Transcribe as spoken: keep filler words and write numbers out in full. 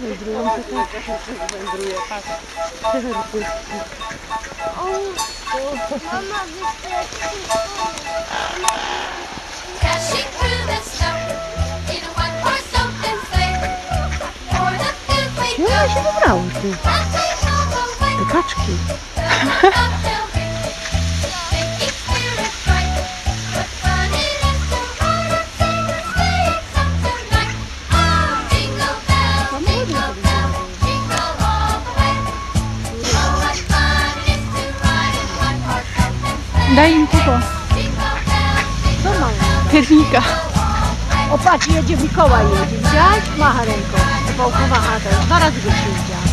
Wędrują to tak. Wędruje, patrz. O, mama wyszła. Dashing through the snow in a one-horse open sleigh. For the field we Gdzie one się wybrały, ty? go, dancing all the way. Te kaczki. The bell ring, making spirits bright. What fun it is to ride and sing a sleighing song tonight! Oh, jingle bells, jingle bells, jingle all the way. Oh, what fun it is to ride in one-horse open sleigh. Daj im tego Jingle bells, Co mają? piernika. O patrz, jedzie Mikołaj, jedzie. Widziałaś? Macha ręką. Pałkowa chata. Dwa razy go się widziała.